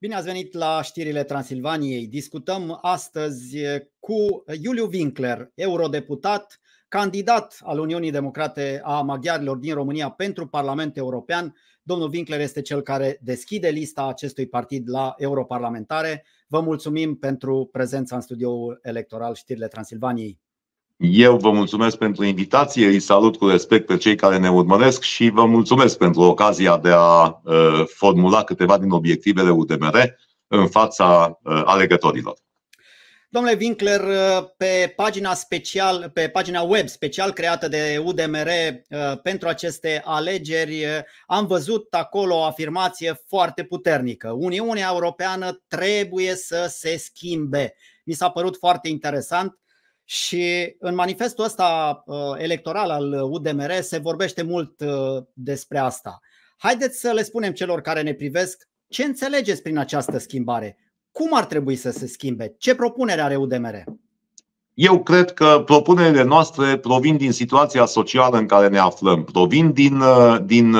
Bine ați venit la știrile Transilvaniei. Discutăm astăzi cu Iuliu Winkler, eurodeputat, candidat al Uniunii Democrate a Maghiarilor din România pentru Parlamentul European. Domnul Winkler este cel care deschide lista acestui partid la europarlamentare. Vă mulțumim pentru prezența în studioul electoral Știrile Transilvaniei. Eu vă mulțumesc pentru invitație, îi salut cu respect pe cei care ne urmăresc și vă mulțumesc pentru ocazia de a formula câteva din obiectivele UDMR în fața alegătorilor. Domnule Winkler, pe pagina web special creată de UDMR pentru aceste alegeri, am văzut acolo o afirmație foarte puternică. Uniunea Europeană trebuie să se schimbe. Mi s-a părut foarte interesant. Și în manifestul ăsta electoral al UDMR se vorbește mult despre asta. Haideți să le spunem celor care ne privesc ce înțelegeți prin această schimbare. Cum ar trebui să se schimbe? Ce propunere are UDMR? Eu cred că propunerile noastre provin din situația socială în care ne aflăm. Provin din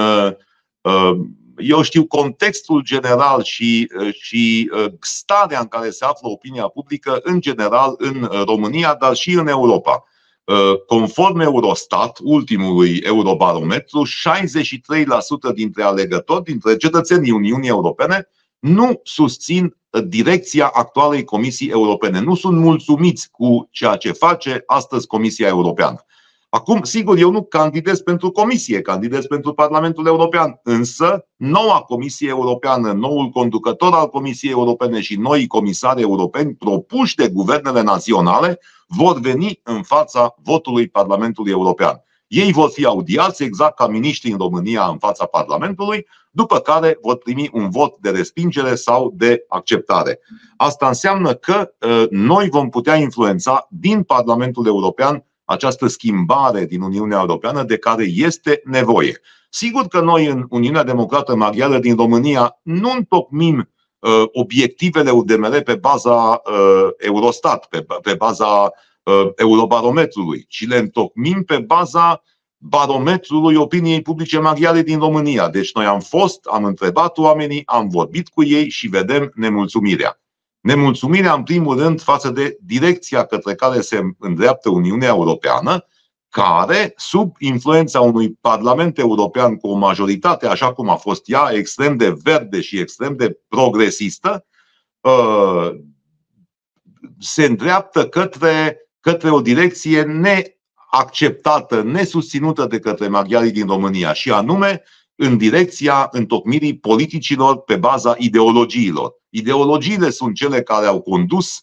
contextul general și starea în care se află opinia publică în general în România, dar și în Europa. Conform Eurostat, ultimului Eurobarometru, 63% dintre alegători, dintre cetățenii Uniunii Europene, nu susțin direcția actualei Comisii Europene. Nu sunt mulțumiți cu ceea ce face astăzi Comisia Europeană. Acum, sigur, eu nu candidez pentru Comisie, candidez pentru Parlamentul European, însă noua Comisie Europeană, noul conducător al Comisiei Europene și noi comisari europeni propuși de guvernele naționale vor veni în fața votului Parlamentului European. Ei vor fi audiați exact ca miniștri în România în fața Parlamentului, după care vor primi un vot de respingere sau de acceptare. Asta înseamnă că noi vom putea influența din Parlamentul European această schimbare din Uniunea Europeană de care este nevoie. Sigur că noi în Uniunea Democrată Maghiară din România nu întocmim obiectivele UDMR pe baza Eurostat, pe baza Eurobarometrului, ci le întocmim pe baza barometrului opiniei publice maghiare din România. Deci noi am întrebat oamenii, am vorbit cu ei și vedem nemulțumirea. Nemulțumirea, în primul rând, față de direcția către care se îndreaptă Uniunea Europeană, care, sub influența unui Parlament European cu o majoritate, așa cum a fost ea, extrem de verde și extrem de progresistă, se îndreaptă către o direcție neacceptată, nesusținută de către maghiarii din România, și anume în direcția întocmirii politicilor pe baza ideologiilor. Ideologiile sunt cele care au condus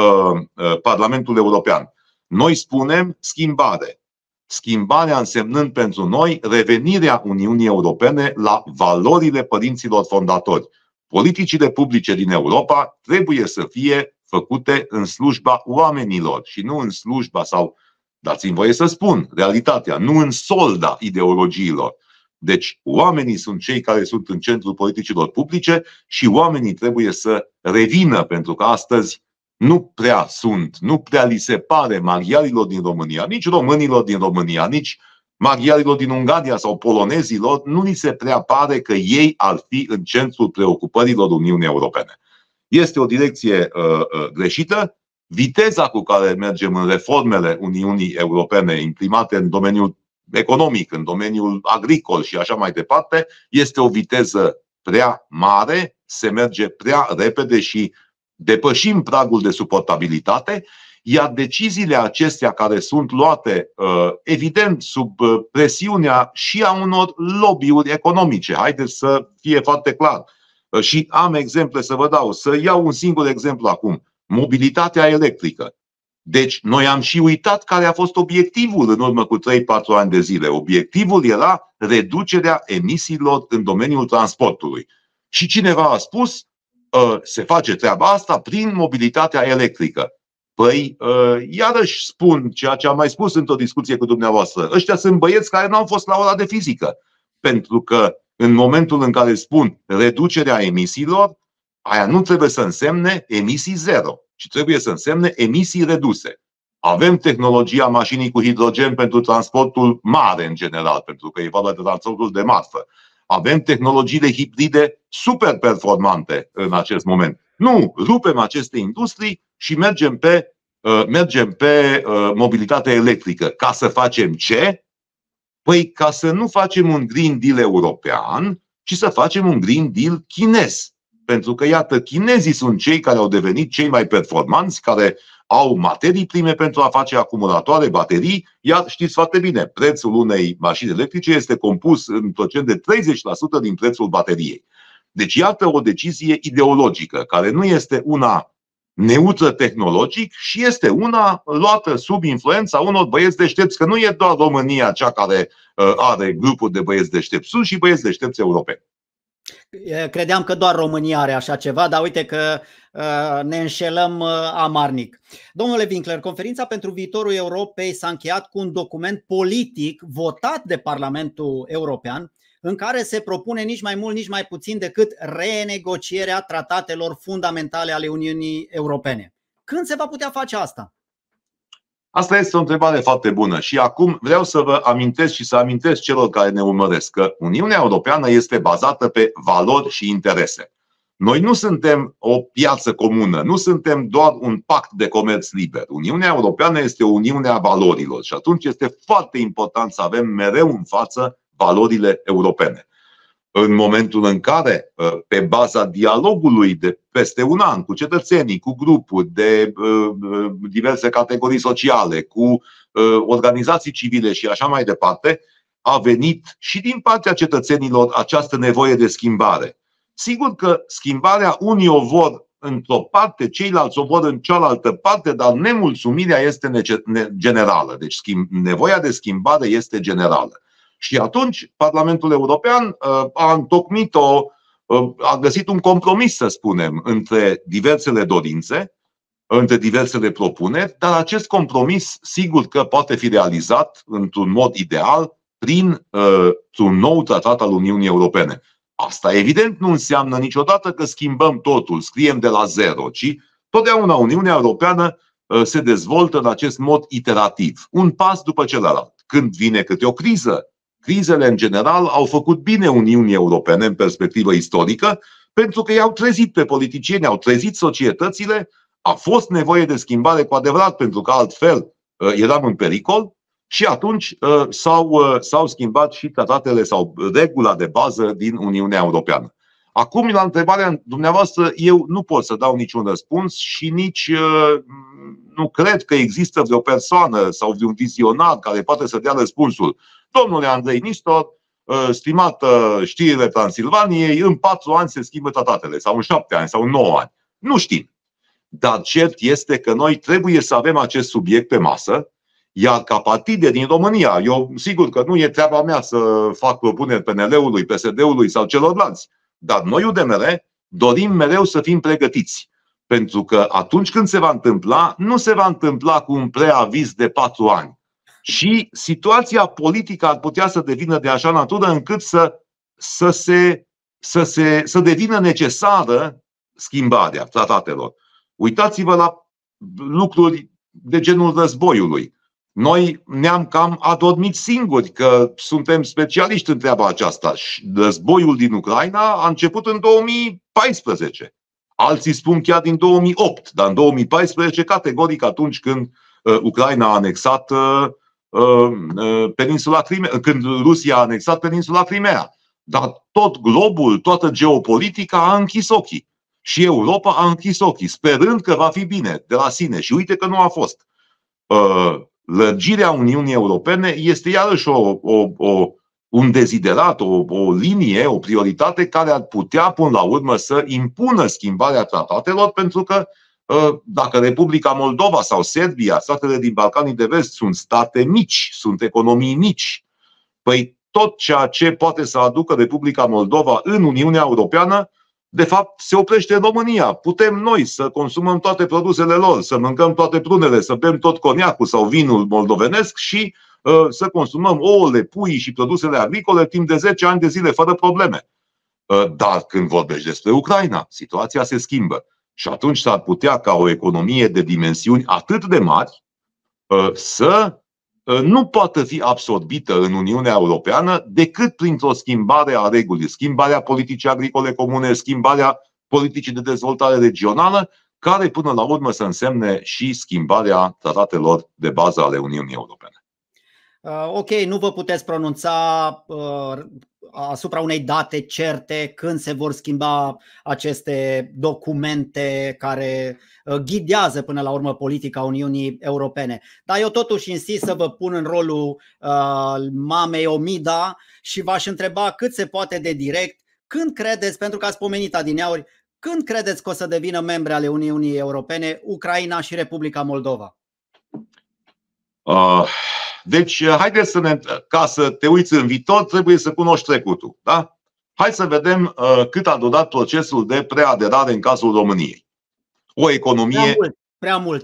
Parlamentul European. Noi spunem schimbare. Schimbarea însemnând pentru noi revenirea Uniunii Europene la valorile părinților fondatori. Politicile publice din Europa trebuie să fie făcute în slujba oamenilor și nu în slujba, sau dați-mi voie să spun realitatea, nu în solda ideologiilor. Deci oamenii sunt cei care sunt în centrul politicilor publice și oamenii trebuie să revină, pentru că astăzi nu prea li se pare maghiarilor din România, nici românilor din România, nici maghiarilor din Ungaria sau polonezilor, nu li se prea pare că ei ar fi în centrul preocupărilor Uniunii Europene. Este o direcție greșită. Viteza cu care mergem în reformele Uniunii Europene imprimate în domeniul economic, în domeniul agricol și așa mai departe, este o viteză prea mare, se merge prea repede și depășim pragul de suportabilitate, iar deciziile acestea care sunt luate, evident, sub presiunea și a unor lobby-uri economice, haideți să fie foarte clar. Și am exemple să vă dau, să iau un singur exemplu acum, mobilitatea electrică. Deci noi am și uitat care a fost obiectivul în urmă cu 3-4 ani de zile. Obiectivul era reducerea emisiilor în domeniul transportului. Și cineva a spus, se face treaba asta prin mobilitatea electrică. Păi, iarăși spun ceea ce am mai spus într-o discuție cu dumneavoastră. Ăștia sunt băieți care nu au fost la ora de fizică. Pentru că în momentul în care spun reducerea emisiilor, aia nu trebuie să însemne emisii zero, ci trebuie să însemne emisii reduse. Avem tehnologia mașinii cu hidrogen pentru transportul mare în general, pentru că e vorba de transportul de marfă. Avem tehnologiile hibride super performante în acest moment. Nu, rupem aceste industrii și mergem pe mobilitate electrică. Ca să facem ce? Păi ca să nu facem un Green Deal european, ci să facem un Green Deal chinez. Pentru că, iată, chinezii sunt cei care au devenit cei mai performanți, care au materii prime pentru a face acumulatoare, baterii, iar știți foarte bine, prețul unei mașini electrice este compus în procent de 30% din prețul bateriei. Deci, iată o decizie ideologică, care nu este una neutră tehnologic și este una luată sub influența unor băieți deștepți, că nu e doar România cea care are grupuri de băieți deștepți, sunt și băieți deștepți europeni. Credeam că doar România are așa ceva, dar uite că ne înșelăm amarnic. Domnule Winkler, Conferința pentru Viitorul Europei s-a încheiat cu un document politic votat de Parlamentul European, în care se propune nici mai mult, nici mai puțin decât renegocierea tratatelor fundamentale ale Uniunii Europene. Când se va putea face asta? Asta este o întrebare foarte bună și acum vreau să vă amintesc și să amintesc celor care ne urmăresc că Uniunea Europeană este bazată pe valori și interese. Noi nu suntem o piață comună, nu suntem doar un pact de comerț liber. Uniunea Europeană este o uniune a valorilor și atunci este foarte important să avem mereu în față valorile europene. În momentul în care, pe baza dialogului de peste un an cu cetățenii, cu grupuri de diverse categorii sociale, cu organizații civile și așa mai departe, a venit și din partea cetățenilor această nevoie de schimbare. Sigur că schimbarea unii o vor într-o parte, ceilalți o vor în cealaltă parte, dar nemulțumirea este generală. Deci nevoia de schimbare este generală. Și atunci Parlamentul European a găsit un compromis, să spunem, între diversele dorințe, între diversele propuneri, dar acest compromis sigur că poate fi realizat într-un mod ideal printr-un nou tratat al Uniunii Europene. Asta evident nu înseamnă niciodată că schimbăm totul, scriem de la zero, ci totdeauna Uniunea Europeană se dezvoltă în acest mod iterativ, un pas după celălalt. Când vine câte o criză, crizele în general au făcut bine Uniunii Europene în perspectivă istorică, pentru că i-au trezit pe politicieni, au trezit societățile, a fost nevoie de schimbare cu adevărat, pentru că altfel eram în pericol și atunci s-au schimbat și tratatele sau regula de bază din Uniunea Europeană. Acum, la întrebarea dumneavoastră, eu nu pot să dau niciun răspuns și nici nu cred că există vreo persoană sau vreun vizionar care poate să dea răspunsul. Domnule Andrei Nistor, stimată Știrile Transilvaniei, în 4 ani se schimbă tratatele, sau în 7 ani, sau în 9 ani. Nu știm. Dar cert este că noi trebuie să avem acest subiect pe masă, iar ca partide din România, eu sigur că nu e treaba mea să fac propuneri PNL-ului, PSD-ului sau celorlalți, dar noi UDMR dorim mereu să fim pregătiți. Pentru că atunci când se va întâmpla, nu se va întâmpla cu un preaviz de 4 ani. Și situația politică ar putea să devină de așa natură încât să devină necesară schimbarea tratatelor. Uitați-vă la lucruri de genul războiului. Noi ne-am cam adormit singuri că suntem specialiști în treaba aceasta. Războiul din Ucraina a început în 2014. Alții spun chiar din 2008, dar în 2014 categoric atunci când Ucraina a anexat peninsula Crimea, când Rusia a anexat peninsula Crimea. Dar tot globul, toată geopolitica a închis ochii. Și Europa a închis ochii, sperând că va fi bine de la sine. Și uite că nu a fost. Lărgirea Uniunii Europene este iarăși un deziderat, o linie, o prioritate care ar putea până la urmă să impună schimbarea tratatelor, pentru că dacă Republica Moldova sau Serbia, statele din Balcanii de Vest, sunt state mici, sunt economii mici, păi tot ceea ce poate să aducă Republica Moldova în Uniunea Europeană, de fapt, se oprește în România. Putem noi să consumăm toate produsele lor, să mâncăm toate prunele, să bem tot coniacul sau vinul moldovenesc și să consumăm ouăle, puii și produsele agricole timp de 10 ani de zile fără probleme. Dar când vorbești despre Ucraina, situația se schimbă. Și atunci s-ar putea ca o economie de dimensiuni atât de mari să nu poate fi absorbită în Uniunea Europeană decât printr-o schimbare a regulii, schimbarea politicii agricole comune, schimbarea politicii de dezvoltare regională, care până la urmă să însemne și schimbarea tratatelor de bază ale Uniunii Europene. Ok, nu vă puteți pronunța asupra unei date certe când se vor schimba aceste documente care ghidează până la urmă politica Uniunii Europene. Dar eu totuși insist să vă pun în rolul mamei Omida și v-aș întreba cât se poate de direct, când credeți, pentru că ați pomenit adineauri, când credeți că o să devină membre ale Uniunii Europene Ucraina și Republica Moldova? Deci, haideți ca să te uiți în viitor, trebuie să cunoști trecutul. Da? Hai să vedem cât a durat procesul de preaderare în cazul României. O economie... Prea mult.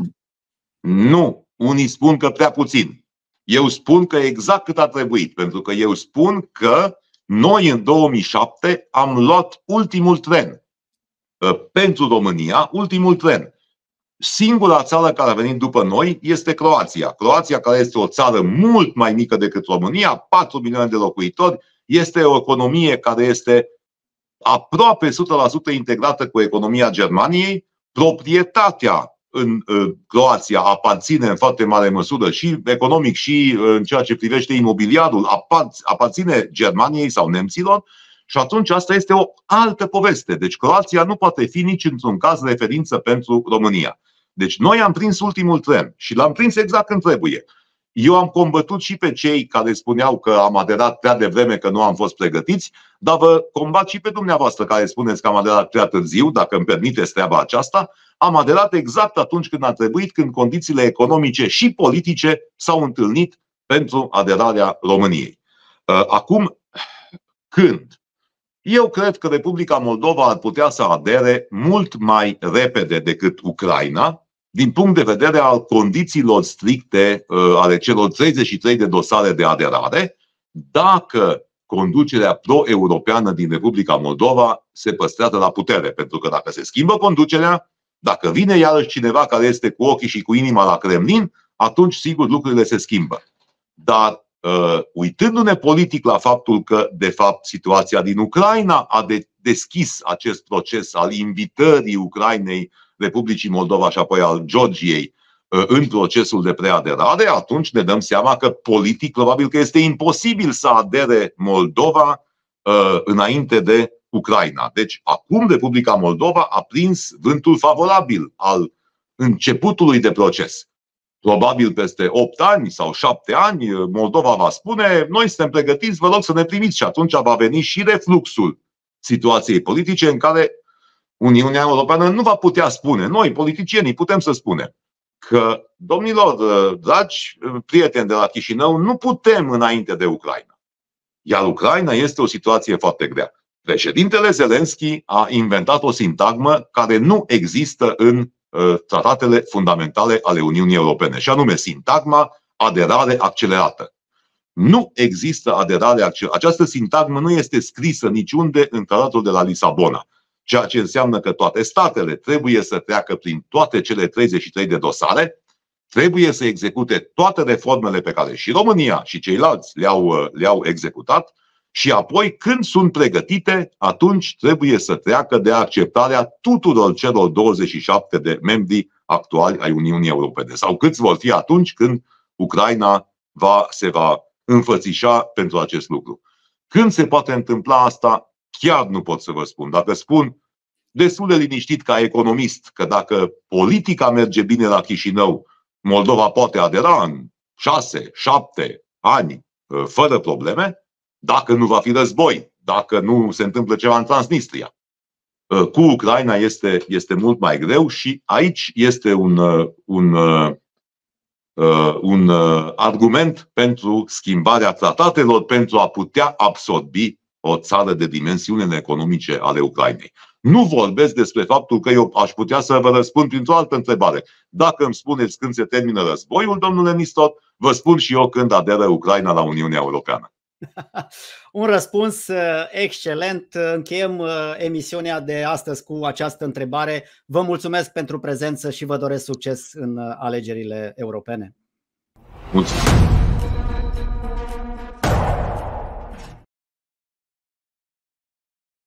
Nu. Unii spun că prea puțin. Eu spun că exact cât a trebuit. Pentru că eu spun că noi în 2007 am luat ultimul tren. Pentru România, ultimul tren. Singura țară care a venit după noi este Croația. Croația, care este o țară mult mai mică decât România, 4 milioane de locuitori, este o economie care este aproape 100% integrată cu economia Germaniei. Proprietatea în Croația aparține în foarte mare măsură și economic și în ceea ce privește imobiliarul, aparține Germaniei sau nemților. Și atunci asta este o altă poveste. Deci Croația nu poate fi nici într-un caz referință pentru România. Deci noi am prins ultimul tren și l-am prins exact când trebuie. Eu am combătut și pe cei care spuneau că am aderat prea devreme, că nu am fost pregătiți, dar vă combat și pe dumneavoastră care spuneți că am aderat prea târziu, dacă îmi permiteți treaba aceasta. Am aderat exact atunci când a trebuit, când condițiile economice și politice s-au întâlnit pentru aderarea României. Acum, când? Eu cred că Republica Moldova ar putea să adere mult mai repede decât Ucraina, din punct de vedere al condițiilor stricte ale celor 33 de dosare de aderare, dacă conducerea pro-europeană din Republica Moldova se păstrează la putere. Pentru că dacă se schimbă conducerea, dacă vine iarăși cineva care este cu ochii și cu inima la Kremlin, atunci sigur lucrurile se schimbă. Dar uitându-ne politic la faptul că, de fapt, situația din Ucraina a deschis acest proces al invitării Ucrainei, Republicii Moldova și apoi al Georgiei în procesul de preaderare, atunci ne dăm seama că politic probabil că este imposibil să adere Moldova înainte de Ucraina. Deci acum Republica Moldova a prins vântul favorabil al începutului de proces. Probabil peste 8 ani sau 7 ani Moldova va spune: noi suntem pregătiți, vă rog să ne primiți. Și atunci va veni și refluxul situației politice în care Uniunea Europeană nu va putea spune, noi politicienii putem să spunem că, domnilor, dragi prieteni de la Chișinău, nu putem înainte de Ucraina. Iar Ucraina este o situație foarte grea. Președintele Zelensky a inventat o sintagmă care nu există în tratatele fundamentale ale Uniunii Europene, și anume sintagma aderare accelerată. Nu există aderare accelerată. Această sintagmă nu este scrisă niciunde în tratatul de la Lisabona, ceea ce înseamnă că toate statele trebuie să treacă prin toate cele 33 de dosare, trebuie să execute toate reformele pe care și România și ceilalți le-au executat și apoi, când sunt pregătite, atunci trebuie să treacă de acceptarea tuturor celor 27 de membri actuali ai Uniunii Europene. Sau câți vor fi atunci când Ucraina se va înfățișa pentru acest lucru. Când se poate întâmpla asta, chiar nu pot să vă spun. Dacă spun destul de liniștit ca economist că dacă politica merge bine la Chișinău, Moldova poate adera în 6-7 ani fără probleme, dacă nu va fi război, dacă nu se întâmplă ceva în Transnistria. Cu Ucraina este mult mai greu și aici este un argument pentru schimbarea tratatelor, pentru a putea absorbi o țară de dimensiunile economice ale Ucrainei. Nu vorbesc despre faptul că eu aș putea să vă răspund printr-o altă întrebare. Dacă îmi spuneți când se termină războiul, domnule Nistor, vă spun și eu când aderă Ucraina la Uniunea Europeană. Un răspuns excelent. Încheiem emisiunea de astăzi cu această întrebare. Vă mulțumesc pentru prezență și vă doresc succes în alegerile europene. Mulțumesc.